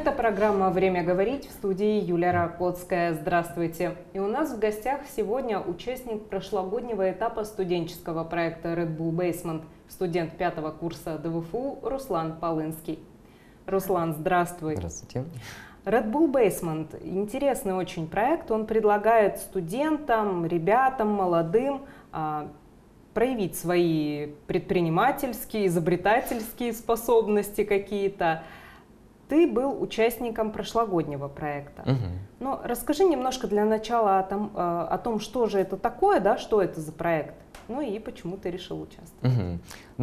Это программа «Время говорить», в студии Юлия Ракотская. Здравствуйте. И у нас в гостях сегодня участник прошлогоднего этапа студенческого проекта Red Bull Basement, студент 5-го курса ДВФУ Руслан Полынский. Руслан, здравствуй. Здравствуйте. Red Bull Basement – интересный очень проект. Он предлагает студентам, ребятам, молодым проявить свои предпринимательские, изобретательские способности какие-то. Ты был участником прошлогоднего проекта. Но расскажи немножко для начала о том, что же это такое, да, что это за проект, ну и почему ты решил участвовать.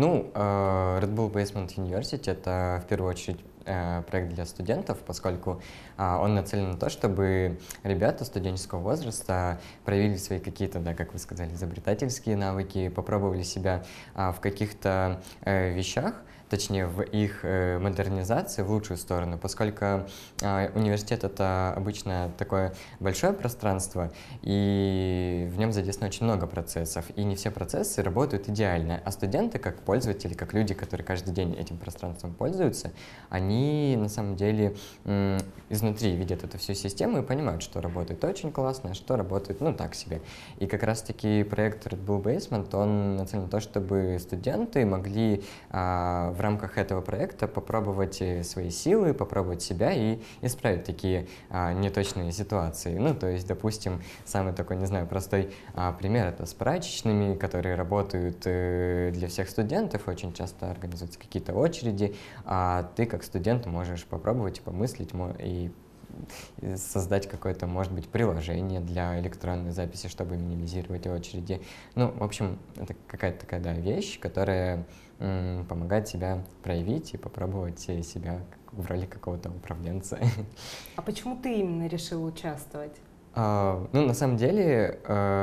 Red Bull Basement University — это в первую очередь проект для студентов, поскольку он нацелен на то, чтобы ребята студенческого возраста проявили свои какие-то, да, как вы сказали, изобретательские навыки, попробовали себя в каких-то вещах, точнее в их модернизации в лучшую сторону, поскольку университет — это обычно такое большое пространство, и в нем задействовано очень много процессов, и не все процессы работают идеально, а студенты, как пользователи, как люди, которые каждый день этим пространством пользуются, они на самом деле изнутри видят эту всю систему и понимают, что работает очень классно, а что работает, ну, так себе. И как раз-таки проект Red Bull Basement, он нацелен на то, чтобы студенты могли в рамках этого проекта попробовать свои силы, попробовать себя и исправить такие неточные ситуации. Ну, то есть, допустим, самый такой, не знаю, простой пример — это с прачечными, которые работают для всех студентов, очень часто организуются какие-то очереди, а ты как студент можешь попробовать, помыслить и создать какое-то, может быть, приложение для электронной записи, чтобы минимизировать очереди. Ну, в общем, это какая-то такая, да, вещь, которая помогает себя проявить и попробовать себя в роли какого-то управленца. А почему ты именно решил участвовать? На самом деле,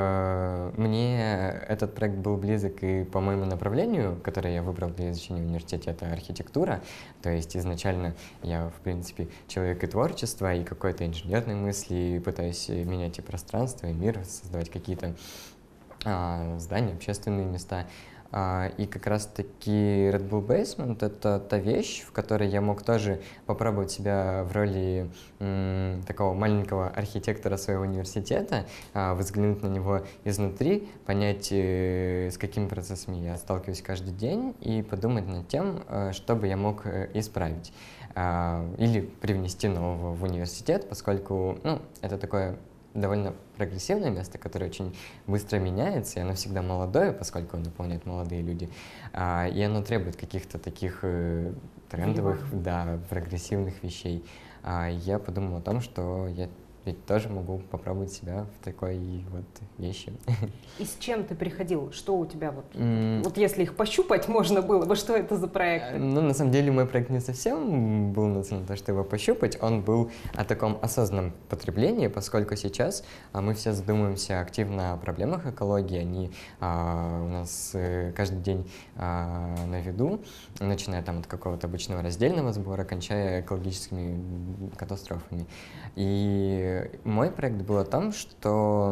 мне этот проект был близок и по моему направлению, которое я выбрал для изучения в университете, это архитектура. То есть изначально я, в принципе, человек и творчества, и какой-то инженерной мысли, и пытаюсь менять и пространство, и мир, создавать какие-то здания, общественные места. И как раз-таки Red Bull Basement — это та вещь, в которой я мог тоже попробовать себя в роли такого маленького архитектора своего университета, взглянуть на него изнутри, понять, с какими процессами я сталкиваюсь каждый день, и подумать над тем, что бы я мог исправить или привнести нового в университет, поскольку это такое довольно прогрессивное место, которое очень быстро меняется, и оно всегда молодое, поскольку оно наполняет молодые люди, и оно требует каких-то таких трендовых, да, прогрессивных вещей. Я подумал о том, что я ведь тоже могу попробовать себя в такой вот вещи. И с чем ты приходил? Что у тебя вот если их пощупать можно было бы, что это за проект? На самом деле мой проект не совсем был нацелен на то, чтобы его пощупать. Он был о таком осознанном потреблении, поскольку сейчас мы все задумываемся активно о проблемах экологии. Они у нас каждый день на виду, начиная там от какого-то обычного раздельного сбора, кончая экологическими катастрофами. И мой проект был о том, что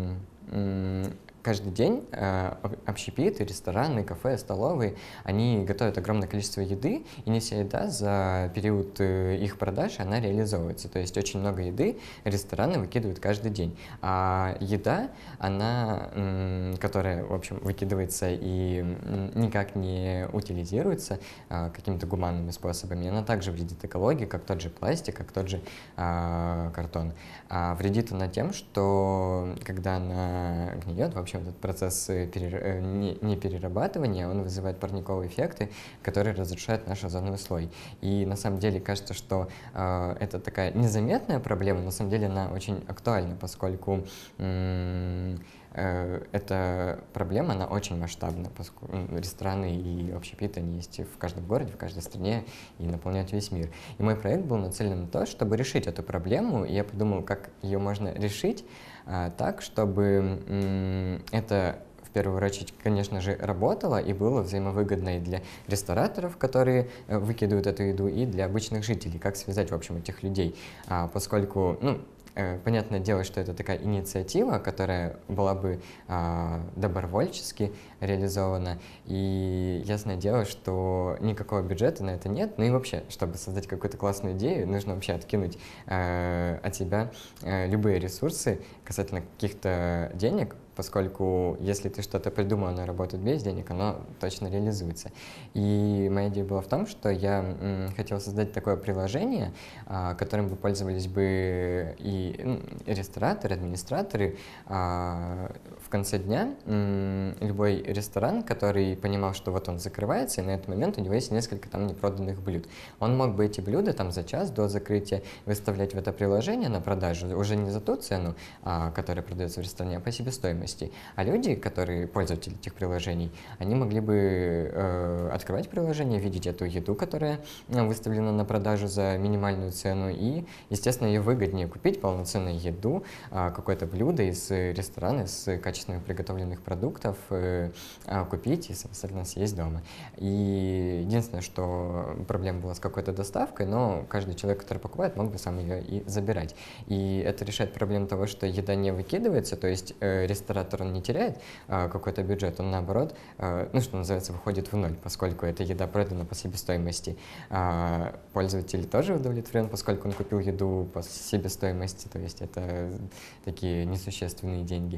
каждый день общепиты, рестораны, кафе, столовые, они готовят огромное количество еды, и не вся еда за период их продаж, она реализовывается. То есть очень много еды рестораны выкидывают каждый день. А еда, она, которая, в общем, выкидывается и никак не утилизируется какими-то гуманными способами, она также вредит экологии, как тот же пластик, как тот же картон. А вредит она тем, что когда она гниет, вообще этот процесс не перерабатывания, он вызывает парниковые эффекты, которые разрушают наш озоновый слой. И на самом деле кажется, что это такая незаметная проблема, на самом деле она очень актуальна, поскольку эта проблема, она очень масштабна, поскольку рестораны и общепиты, они есть в каждом городе, в каждой стране и наполняют весь мир. И мой проект был нацелен на то, чтобы решить эту проблему, и я подумал, как ее можно решить так, чтобы это в первую очередь, конечно же, работало и было взаимовыгодно и для рестораторов, которые выкидывают эту еду, и для обычных жителей, как связать, в общем, этих людей, поскольку, понятное дело, что это такая инициатива, которая была бы добровольчески реализована, и ясное дело, что никакого бюджета на это нет, ну и вообще, чтобы создать какую-то классную идею, нужно вообще откинуть от себя любые ресурсы касательно каких-то денег, поскольку если ты что-то придумал, оно работает без денег, оно точно реализуется. И моя идея была в том, что я хотел создать такое приложение, которым бы пользовались бы и рестораторы, администраторы. В конце дня любой ресторан, который понимал, что вот он закрывается, и на этот момент у него есть несколько там непроданных блюд. Он мог бы эти блюда там за час до закрытия выставлять в это приложение на продажу уже не за ту цену, которая продается в ресторане, а по себестоимости. А люди, которые пользователи этих приложений, они могли бы открывать приложение, видеть эту еду, которая выставлена на продажу за минимальную цену, и, естественно, ее выгоднее купить полноценную еду, какое-то блюдо из ресторана, из качественно приготовленных продуктов, купить и, соответственно, съесть дома. И единственное, что проблема была с какой-то доставкой, но каждый человек, который покупает, мог бы сам ее и забирать. И это решает проблему того, что еда не выкидывается, то есть ресторатор, он не теряет какой-то бюджет, он наоборот, ну, что называется, выходит в ноль, поскольку эта еда продана по себестоимости. Пользователь тоже удовлетворен, поскольку он купил еду по себестоимости, то есть это такие несущественные деньги.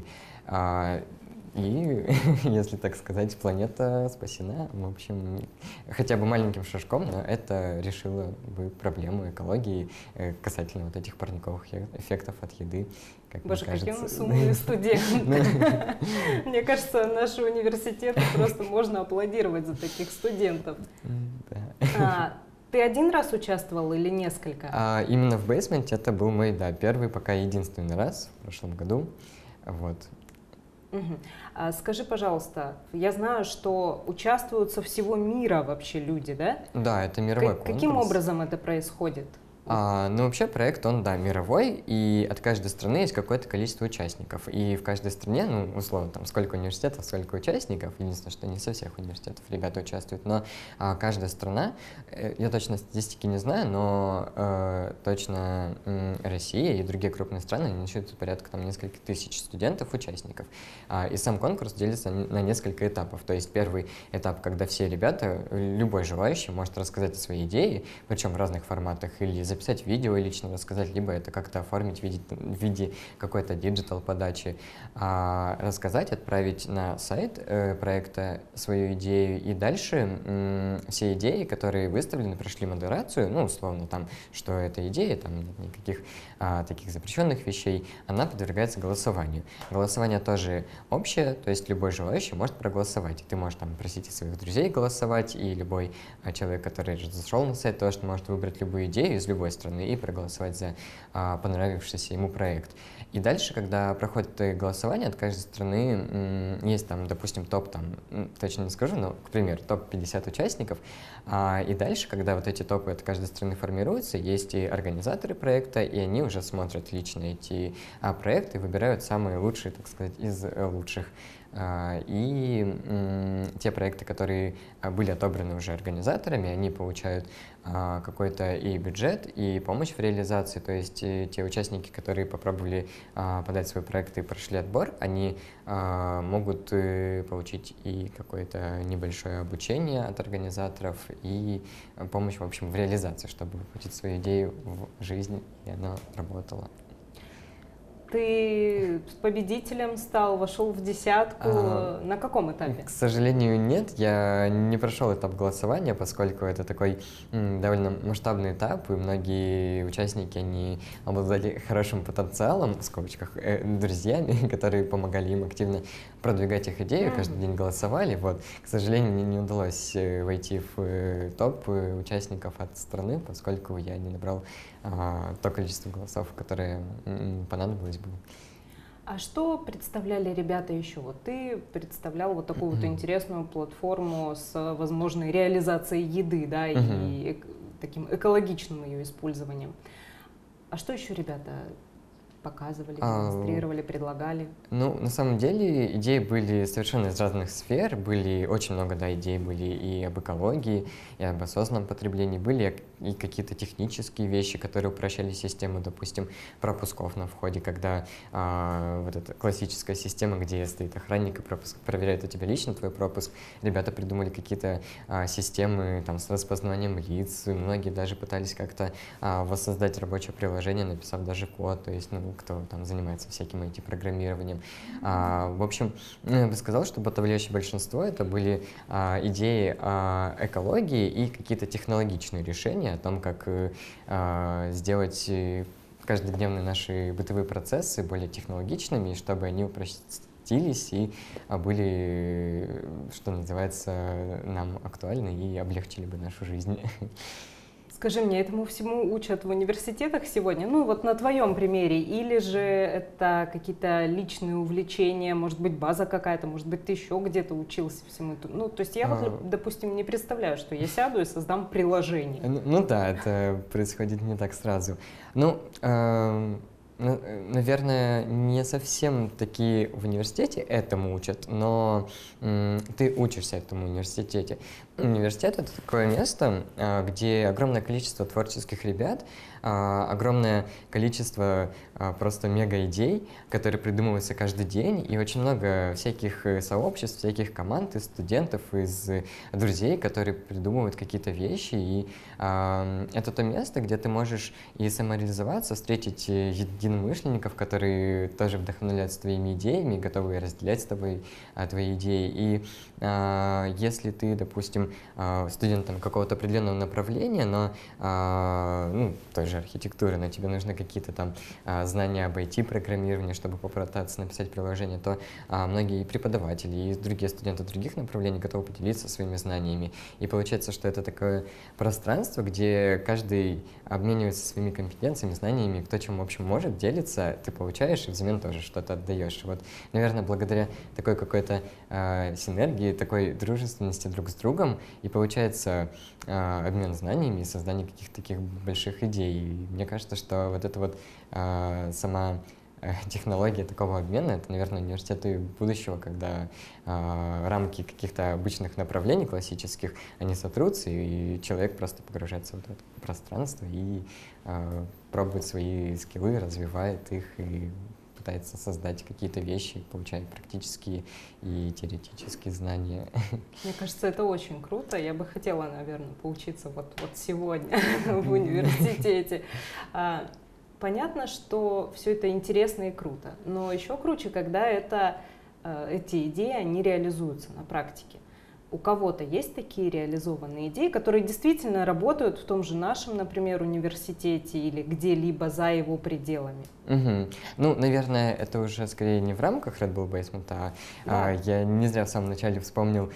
И, если так сказать, планета спасена, в общем, хотя бы маленьким шажком, но это решило бы проблему экологии касательно вот этих парниковых эффектов от еды. Боже, какие у нас умные студенты. Мне кажется, наши университеты просто можно аплодировать за таких студентов. Ты один раз участвовал или несколько? Именно в бейсменте это был мой, да, первый, пока единственный раз в прошлом году. Вот. Скажи, пожалуйста, я знаю, что участвуют со всего мира вообще люди, да? Да, это мировой конкурс. Каким образом это происходит? Ну, вообще проект, он, да, мировой, и от каждой страны есть какое-то количество участников. И в каждой стране, ну, условно, там, сколько университетов, сколько участников, единственное, что не со всех университетов ребята участвуют, но каждая страна, я точно статистики не знаю, но точно Россия и другие крупные страны насчитывают порядка там несколько тысяч студентов-участников. И сам конкурс делится на несколько этапов. То есть первый этап, когда все ребята, любой желающий может рассказать о своей идее, причем в разных форматах, или записать видео и лично рассказать, либо это как-то оформить в виде какой-то диджитал-подачи, рассказать, отправить на сайт проекта свою идею, и дальше все идеи, которые выставлены, прошли модерацию, ну, условно, там, что это идея, там нет никаких таких запрещенных вещей, она подвергается голосованию. Голосование тоже общее, то есть любой желающий может проголосовать. Ты можешь там просить своих друзей голосовать, и любой человек, который зашел на сайт, тоже может выбрать любую идею из любой страны и проголосовать за понравившийся ему проект. И дальше, когда проходит голосование, от каждой страны есть там, допустим, топ, там, точно не скажу, но, к примеру, топ-50 участников. И дальше, когда вот эти топы от каждой страны формируются, есть и организаторы проекта, и они уже смотрят лично эти проекты и выбирают самые лучшие, так сказать, из лучших. И те проекты, которые были отобраны уже организаторами, они получают какой-то и бюджет, и помощь в реализации. То есть те участники, которые попробовали подать свой проект и прошли отбор, они могут получить и какое-то небольшое обучение от организаторов, и помощь, в общем, в реализации, чтобы воплотить свою идею в жизнь, и она работала. Ты с победителем стал, вошел в десятку. На каком этапе? К сожалению, нет. Я не прошел этап голосования, поскольку это такой довольно масштабный этап, и многие участники, они обладали хорошим потенциалом, в скобочках, друзьями, которые помогали им активно продвигать их идею, каждый день голосовали. Вот. К сожалению, мне не удалось войти в топ участников от страны, поскольку я не набрал то количество голосов, которое понадобилось бы. А что представляли ребята еще? Вот ты представлял вот такую вот интересную платформу с возможной реализацией еды, да, и таким экологичным ее использованием. А что еще ребята показывали, А, демонстрировали, предлагали? Ну, на самом деле, идеи были совершенно из разных сфер. Были очень много, да, идей были и об экологии, и об осознанном потреблении. Были и какие-то технические вещи, которые упрощали систему, допустим, пропусков на входе, когда вот эта классическая система, где стоит охранник и проверяет у тебя лично твой пропуск. Ребята придумали какие-то системы там, с распознаванием лиц. Многие даже пытались как-то воссоздать рабочее приложение, написав даже код, то есть, ну, кто там занимается всяким IT-программированием. В общем, я бы сказал, что подавляющее большинство это были идеи экологии и какие-то технологичные решения о том, как сделать каждодневные наши бытовые процессы более технологичными, чтобы они упростились и были, что называется, нам актуальны и облегчили бы нашу жизнь. Скажи мне, этому всему учат в университетах сегодня? Ну, вот на твоем примере. Или же это какие-то личные увлечения, может быть, база какая-то, может быть, ты еще где-то учился всему этому? Ну, то есть я вот, допустим, не представляю, что я сяду и создам приложение. Ну да, это происходит не так сразу. Ну, наверное, не совсем такие в университете этому учат, но ты учишься этому в университете. Университет — это такое место, где огромное количество творческих ребят, огромное количество просто мега-идей, которые придумываются каждый день, и очень много всяких сообществ, всяких команд из студентов, из друзей, которые придумывают какие-то вещи, и это то место, где ты можешь и самореализоваться, встретить единомышленников, которые тоже вдохновляются твоими идеями, готовы разделять с тобой твои идеи. И если ты, допустим, студент какого-то определенного направления, но ну, той же архитектуры, но тебе нужны какие-то там знания об IT-программировании, чтобы попытаться написать приложение, то многие преподаватели и другие студенты других направлений готовы поделиться своими знаниями. И получается, что это такое пространство, где каждый обменивается своими компетенциями, знаниями, кто чем, в общем, может, делится, ты получаешь и взамен тоже что-то отдаешь. Вот, наверное, благодаря такой какой-то синергии, такой дружественности друг с другом и получается обмен знаниями и создание каких-то таких больших идей. И мне кажется, что вот это вот сама технология такого обмена — это, наверное, университеты будущего, когда рамки каких-то обычных направлений классических, они сотрутся, и человек просто погружается в это пространство и пробует свои скиллы, развивает их и пытается создать какие-то вещи, получает практические и теоретические знания. Мне кажется, это очень круто. Я бы хотела, наверное, поучиться вот сегодня в университете. Понятно, что все это интересно и круто, но еще круче, когда эти идеи, они реализуются на практике. У кого-то есть такие реализованные идеи, которые действительно работают в том же нашем, например, университете или где-либо за его пределами? Угу. Ну, наверное, это уже скорее не в рамках Red Bull Basement, я не зря в самом начале вспомнил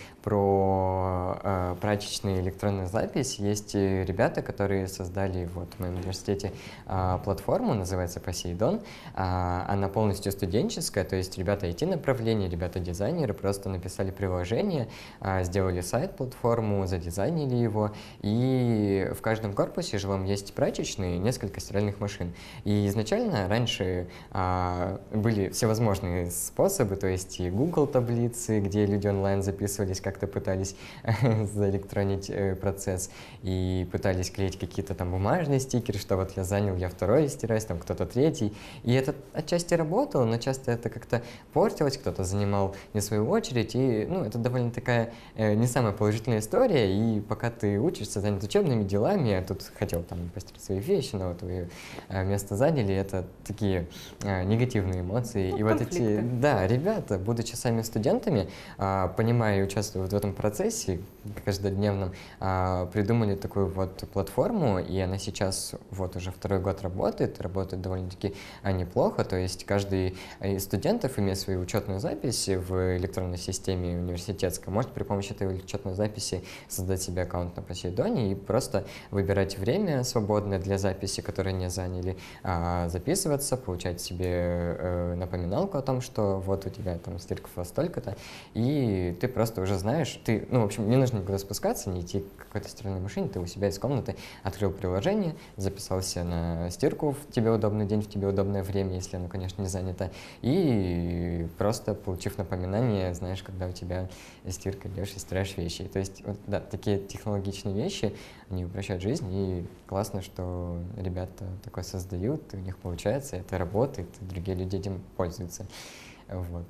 про прачечную электронную запись. Есть ребята, которые создали вот в моем университете платформу, называется Посейдон. Она полностью студенческая, то есть ребята IT-направления, ребята-дизайнеры просто написали приложение, сделали сайт-платформу, задизайнили его, и в каждом корпусе жилом есть прачечные, несколько стиральных машин. И изначально раньше были всевозможные способы, то есть и Google таблицы, где люди онлайн записывались, как-то пытались заэлектронить процесс, и пытались клеить какие-то там бумажные стикеры, что вот я занял, я второй стираюсь, там кто-то третий. И это отчасти работало, но часто это как-то портилось, кто-то занимал не свою очередь, и ну, это довольно такая не самая положительная история, и пока ты учишься, занят учебными делами, я тут хотел там построить свои вещи, но твое место заняли, это такие негативные эмоции. Ну, и вот эти, да, ребята, будучи сами студентами, понимая и участвуя в этом процессе каждодневном, придумали такую вот платформу, и она сейчас вот уже второй год работает довольно-таки неплохо, то есть каждый из студентов, имея свою учетную запись в электронной системе университетской, может при помощи учета или учетной записи создать себе аккаунт на Посейдоне и просто выбирать время свободное для записи, которое не заняли, записываться, получать себе напоминалку о том, что вот у тебя там стирка во столько-то, и ты просто уже знаешь, в общем, не нужно никуда спускаться, не идти к какой-то стиральной машине, ты у себя из комнаты открыл приложение, записался на стирку в тебе удобный день, в тебе удобное время, если оно, конечно, не занято, и просто, получив напоминание, знаешь, когда у тебя стирка, идешь и стираешь вещи. То есть, вот, да, такие технологичные вещи, они упрощают жизнь, и классно, что ребята такое создают, у них получается, это работает, и другие люди этим пользуются. Вот.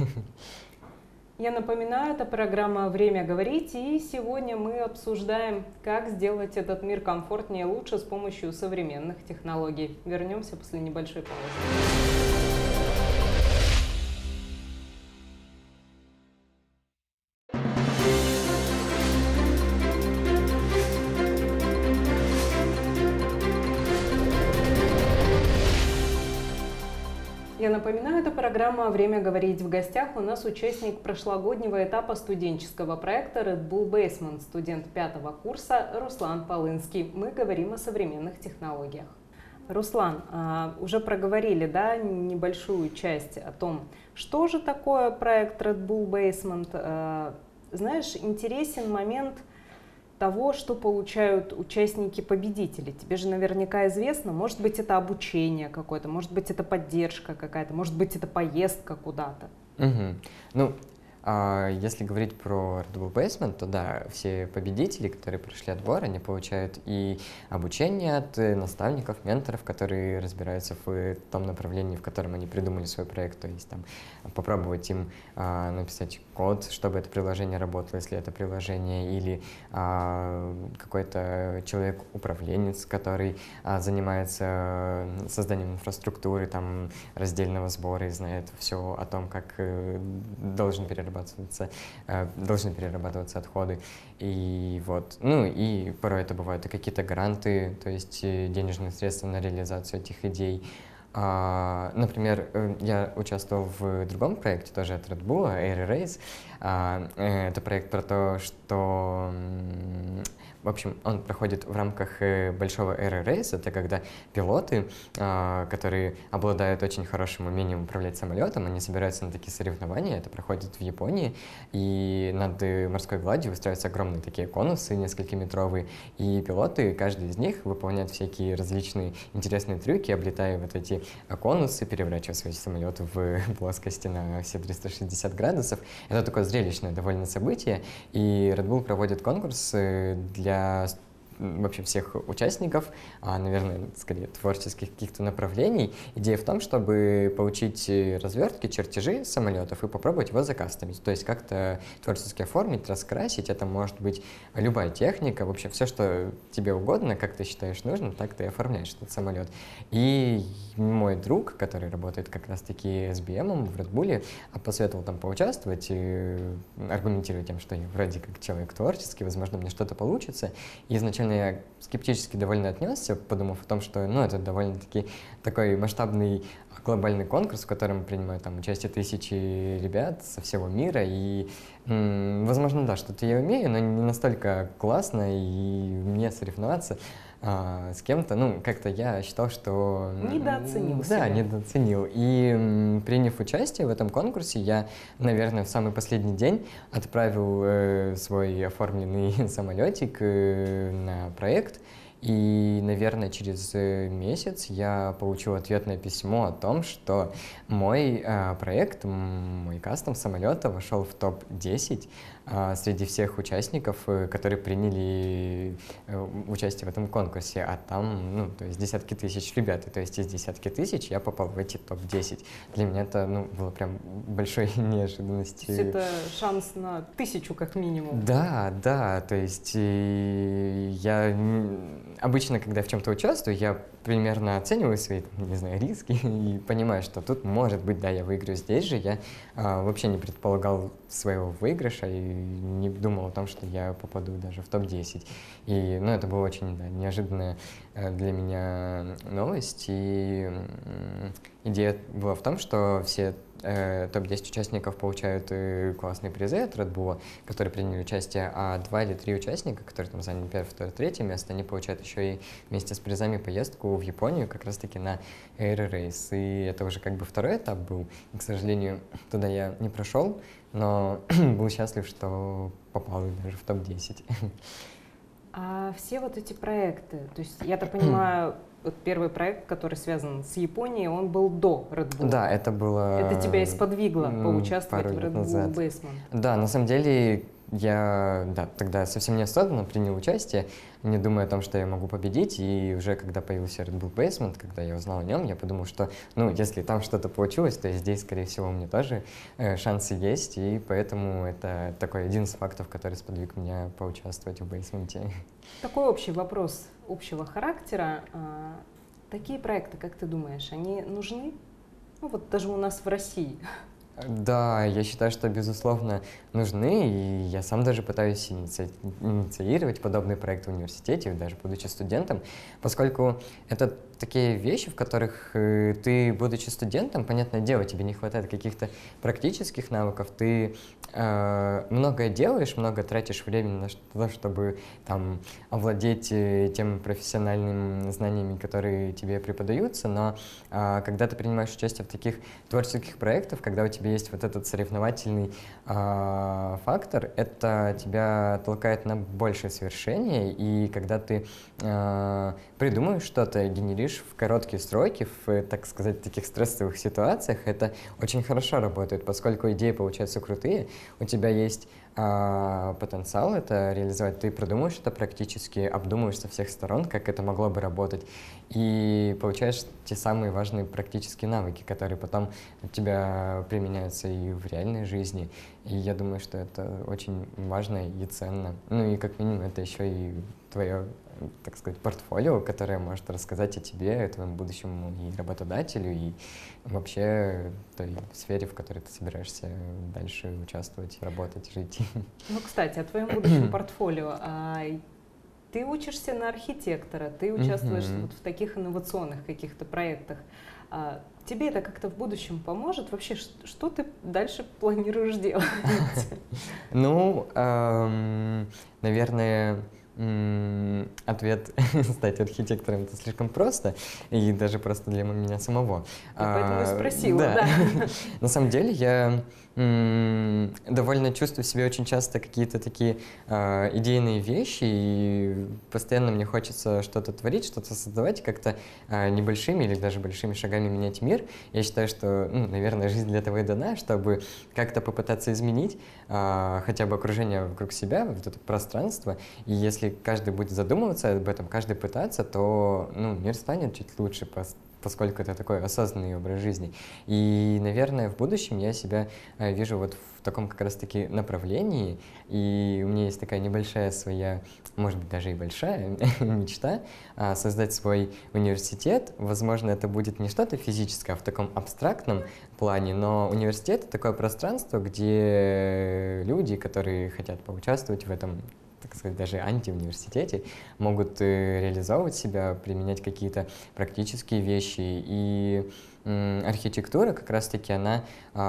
Я напоминаю, это программа «Время говорить», и сегодня мы обсуждаем, как сделать этот мир комфортнее и лучше с помощью современных технологий. Вернемся после небольшой паузы. Я напоминаю, это программа «Время говорить». В гостях у нас участник прошлогоднего этапа студенческого проекта Red Bull Basement, студент 5-го курса Руслан Полынский. Мы говорим о современных технологиях. Руслан, уже проговорили, да, небольшую часть о том, что же такое проект Red Bull Basement. Знаешь, интересен момент того, что получают участники-победители. Тебе же наверняка известно, может быть, это обучение какое-то, может быть, это поддержка какая-то, может быть, это поездка куда-то. Если говорить про Red Bull Basement, то да, все победители, которые прошли отбор, они получают и обучение от наставников, менторов, которые разбираются в том направлении, в котором они придумали свой проект, то есть там попробовать им написать код, чтобы это приложение работало, если это приложение, или какой-то человек-управленец, который занимается созданием инфраструктуры, там, раздельного сбора и знает все о том, как должны перерабатываться отходы. И вот. И порой это бывают и какие-то гранты, то есть денежные средства на реализацию этих идей. Например, я участвовал в другом проекте, тоже от Red Bull, Air Race. Это проект про то, что... В общем, он проходит в рамках большого Air Race. Это когда пилоты, которые обладают очень хорошим умением управлять самолетом, они собираются на такие соревнования. Это проходит в Японии. И над морской гладью устраиваются огромные такие конусы, несколькиметровые. И пилоты, каждый из них, выполняет всякие различные интересные трюки, облетая вот эти конусы, переворачивая свои самолеты в плоскости на все 360 градусов. Это такое зрелищное довольно событие. И Red Bull проводит конкурс для вообще всех участников, наверное, скорее творческих каких-то направлений. Идея в том, чтобы получить развертки, чертежи самолетов и попробовать его закастомить. То есть как-то творчески оформить, раскрасить. Это может быть любая техника, вообще все, что тебе угодно, как ты считаешь нужным, так ты оформляешь этот самолет. И мой друг, который работает как раз-таки с BM в Red Bull, посоветовал там поучаствовать и аргументировать тем, что я вроде как человек творческий, возможно, мне что-то получится. И изначально я скептически довольно отнесся, подумав о том, что это довольно-таки такой масштабный глобальный конкурс, в котором принимают там участие тысячи ребят со всего мира, и, возможно, да, что-то я умею, но не настолько классно, и мне соревноваться с кем-то, как-то я считал, что... Недооценил себя. Да, себя. недооценил. И приняв участие в этом конкурсе, я, наверное, в самый последний день отправил свой оформленный самолетик на проект. И, наверное, через месяц я получил ответное письмо о том, что мой проект, мой кастом самолета вошел в топ-10 среди всех участников, которые приняли участие в этом конкурсе. А там, то есть десятки тысяч ребят, и то есть из десятки тысяч я попал в эти топ-10. Для меня это, было прям большой неожиданностью. То есть это шанс на 1000 как минимум. Да, то есть я обычно, когда в чем-то участвую, я примерно оцениваю свои, риски и понимаю, что тут, может быть, да, я выиграю. Здесь же я вообще не предполагал своего выигрыша и не думал о том, что я попаду даже в топ-10. И, это была очень неожиданная для меня новость. И идея была в том, что все топ-10 участников получают классные призы от Red Bull, которые приняли участие, а 2 или 3 участника, которые там заняли первое, второе, третье место, они получают еще и вместе с призами поездку в Японию как раз-таки на Air Race. И это уже как бы второй этап был. И, к сожалению, туда я не прошел, но был счастлив, что попал даже в топ-10. А все вот эти проекты, то есть я так понимаю, вот первый проект, который связан с Японией, он был до Red Bull. Да, это было... Это тебя и сподвигло поучаствовать в Red Bull Basement. Да, на самом деле я тогда совсем неосознанно принял участие, не думая о том, что я могу победить, и уже когда появился Red Bull Basement, когда я узнал о нем, я подумал, что, если там что-то получилось, то и здесь, скорее всего, у меня тоже шансы есть, и поэтому это такой один из фактов, который сподвиг меня поучаствовать в бейсменте. Такой общий вопрос общего характера. Такие проекты, как ты думаешь, они нужны? Вот даже у нас в России. Да, я считаю, что, безусловно, нужны, и я сам даже пытаюсь инициировать подобные проекты в университете, даже будучи студентом, поскольку это такие вещи, в которых ты, будучи студентом, понятное дело, тебе не хватает каких-то практических навыков, ты многое делаешь, много тратишь времени на то, чтобы там овладеть теми профессиональными знаниями, которые тебе преподаются, но когда ты принимаешь участие в таких творческих проектах, когда у тебя есть вот этот соревновательный фактор, это тебя толкает на большее свершение, и когда ты придумываешь что-то, генеришь в короткие сроки, в, так сказать, таких стрессовых ситуациях, это очень хорошо работает, поскольку идеи получаются крутые, у тебя есть потенциал это реализовать, ты продумываешь это практически, обдумываешь со всех сторон, как это могло бы работать, и получаешь те самые важные практические навыки, которые потом у тебя применяются и в реальной жизни. И я думаю, что это очень важно и ценно. И как минимум это еще и твое, так сказать, портфолио, которое может рассказать о тебе, о твоему будущему и работодателю, и вообще той сфере, в которой ты собираешься дальше участвовать, работать, жить. Кстати, о твоем будущем портфолио. Ты учишься на архитектора, ты участвуешь вот в таких инновационных каких-то проектах. Тебе это как-то в будущем поможет? Вообще, что ты дальше планируешь делать? Наверное, ответ стать архитектором — это слишком просто, и даже просто для меня самого. Я поэтому и спросила, да. На самом деле я довольно чувствую в себе очень часто какие-то такие идейные вещи, и постоянно мне хочется что-то творить, что-то создавать, как-то небольшими или даже большими шагами менять мир. Я считаю, что, наверное, жизнь для того и дана, чтобы как-то попытаться изменить хотя бы окружение вокруг себя, вот это пространство, и если каждый будет задумываться об этом, каждый пытаться, то мир станет чуть лучше, поскольку это такой осознанный образ жизни. И, наверное, в будущем я себя вижу вот в таком как раз-таки направлении, и у меня есть такая небольшая своя, может быть, даже и большая мечта создать свой университет. Возможно, это будет не что-то физическое, а в таком абстрактном плане, но университет — это такое пространство, где люди, которые хотят поучаствовать в этом, так сказать, даже антиуниверситете, могут реализовывать себя, применять какие-то практические вещи. И архитектура как раз-таки, она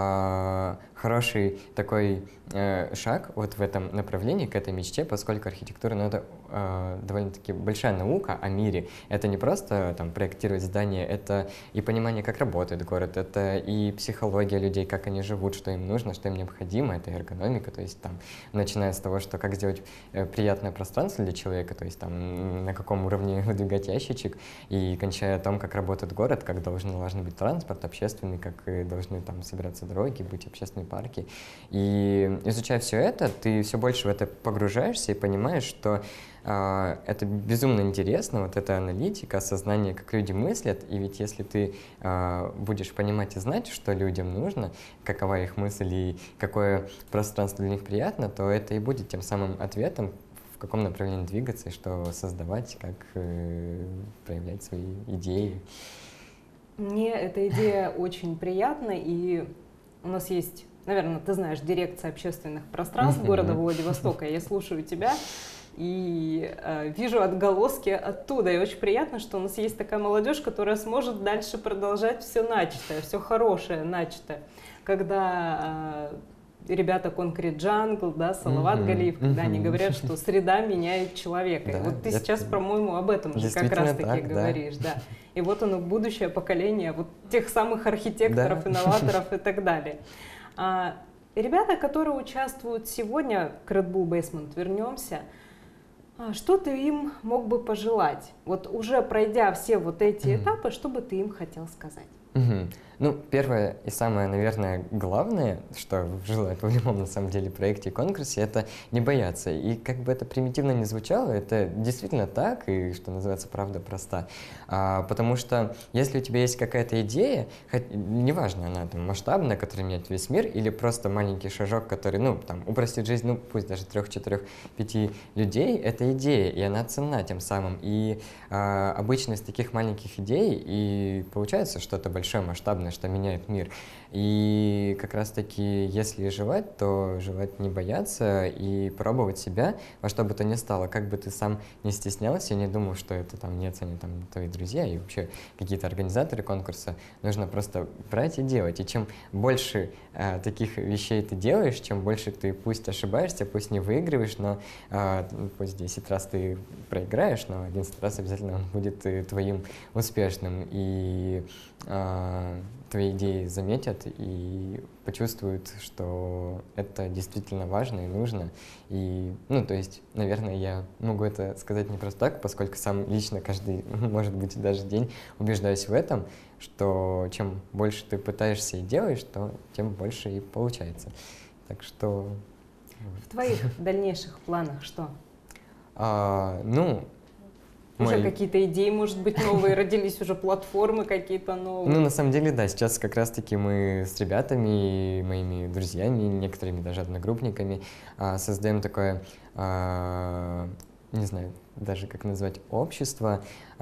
хороший такой шаг вот в этом направлении, к этой мечте, поскольку архитектура, это довольно-таки большая наука о мире. Это не просто там проектировать здания, это и понимание, как работает город, это и психология людей, как они живут, что им нужно, что им необходимо, это эргономика, то есть там, начиная с того, что как сделать приятное пространство для человека, то есть там на каком уровне выдвигать ящичек, и кончая о том, как работает город, как должен быть транспорт общественный, как должны там собираться дороги, быть общественные парки. И изучая все это, ты все больше в это погружаешься и понимаешь, что это безумно интересно, вот эта аналитика, осознание, как люди мыслят, и ведь если ты будешь понимать и знать, что людям нужно, какова их мысль и какое пространство для них приятно, то это и будет тем самым ответом, в каком направлении двигаться и что создавать, как проявлять свои идеи. Мне эта идея очень приятна, и у нас есть, наверное, ты знаешь, дирекция общественных пространств города Владивостока. Я слушаю тебя и вижу отголоски оттуда. И очень приятно, что у нас есть такая молодежь, которая сможет дальше продолжать все начатое, все хорошее начатое. когда ребята Concrete Jungle, да, Салават Галиев, когда они говорят, что среда меняет человека. Да, и вот ты сейчас, по-моему, об этом же как раз-таки говоришь. Да. И вот оно, будущее поколение вот тех самых архитекторов, инноваторов и так далее. Ребята, которые участвуют сегодня, к Red Bull Basement вернемся, что ты им мог бы пожелать? Вот уже пройдя все вот эти этапы, что бы ты им хотел сказать? Ну, первое и самое, наверное, главное, что желаю в любом, на самом деле, проекте и конкурсе, это не бояться. И как бы это примитивно не звучало, это действительно так, и, что называется, правда проста. Потому что если у тебя есть какая-то идея, неважно, она там масштабная, которая меняет весь мир, или просто маленький шажок, который, ну, там, упростит жизнь, ну, пусть даже 3, 4, 5 людей, это идея, и она ценна тем самым. И обычно из таких маленьких идей и получается что-то большое, масштабное, что меняет мир. И как раз-таки, если желать, то желать не бояться и пробовать себя во что бы то ни стало. Как бы ты сам не стеснялся и не думал, что это там не оценят там твои друзья и вообще какие-то организаторы конкурса, нужно просто брать и делать. И чем больше таких вещей ты делаешь, чем больше ты пусть ошибаешься, пусть не выигрываешь, но пусть 10 раз ты проиграешь, но 11 раз обязательно он будет твоим успешным. И твои идеи заметят и почувствуют, что это действительно важно и нужно. И, ну, то есть, наверное, я могу это сказать не просто так, поскольку сам лично каждый, может быть, даже день убеждаюсь в этом, что чем больше ты пытаешься и делаешь, то тем больше и получается. Так что... В твоих дальнейших планах что? Уже какие-то идеи, может быть, новые родились, уже платформы какие-то новые? Ну, на самом деле, да, сейчас как раз-таки мы с ребятами, моими друзьями, некоторыми даже одногруппниками создаем такое, не знаю, даже как назвать, общество,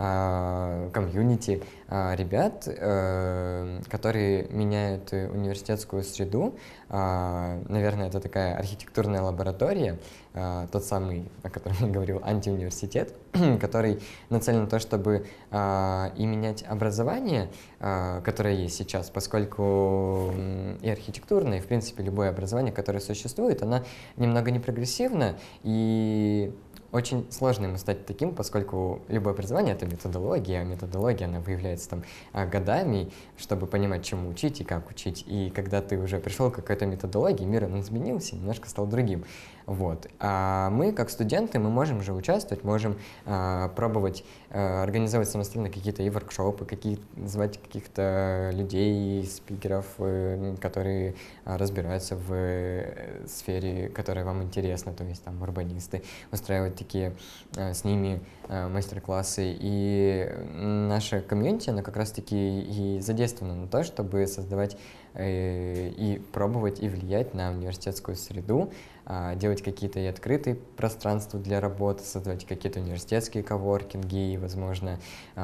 комьюнити ребят, которые меняют университетскую среду. Наверное, это такая архитектурная лаборатория, тот самый, о котором я говорил, антиуниверситет, который нацелен на то, чтобы и менять образование, которое есть сейчас, поскольку и архитектурное, и, в принципе, любое образование, которое существует, оно немного непрогрессивно, и очень сложно ему стать таким, поскольку любое образование — это методология, а методология, она выявляется там годами, чтобы понимать, чему учить и как учить. И когда ты уже пришел к какой-то методологии, мир он изменился, немножко стал другим. Вот. А мы, как студенты, мы можем же участвовать, можем пробовать организовывать самостоятельно какие-то и воркшопы, звать каких-то людей, спикеров, которые разбираются в сфере, которая вам интересна, то есть там урбанисты, устраивать такие с ними мастер-классы. И наша комьюнити, она как раз-таки и задействована на то, чтобы создавать и пробовать и влиять на университетскую среду, делать какие-то и открытые пространства для работы, создавать какие-то университетские коворкинги, и, возможно,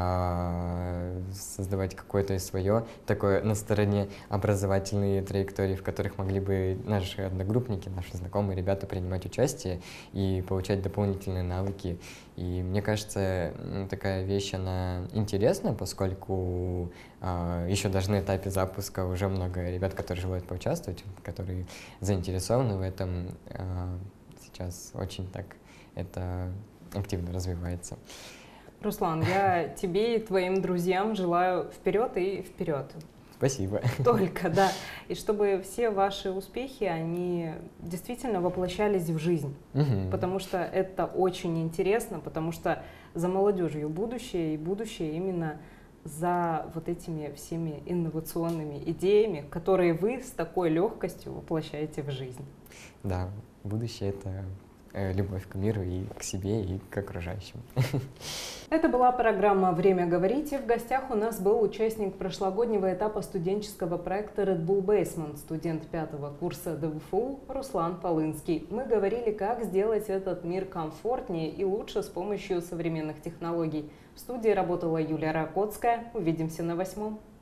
создавать какое-то и свое такое на стороне образовательные траектории, в которых могли бы наши одногруппники, наши знакомые ребята принимать участие и получать дополнительные навыки. И мне кажется, такая вещь, она интересна, поскольку еще даже на этапе запуска уже много ребят, которые желают поучаствовать, которые заинтересованы в этом. Сейчас очень так это активно развивается. Руслан, я тебе и твоим друзьям желаю вперед и вперед. Спасибо. Только, да. И чтобы все ваши успехи, они действительно воплощались в жизнь. Потому что это очень интересно, потому что за молодежью будущее, и будущее именно за вот этими всеми инновационными идеями, которые вы с такой легкостью воплощаете в жизнь. Да, будущее — это любовь к миру и к себе, и к окружающим. Это была программа «Время говорить», и в гостях у нас был участник прошлогоднего этапа студенческого проекта Red Bull Basement, студент 5-го курса ДВФУ Руслан Полынский. Мы говорили, как сделать этот мир комфортнее и лучше с помощью современных технологий. В студии работала Юлия Ракотская. Увидимся на 8-м.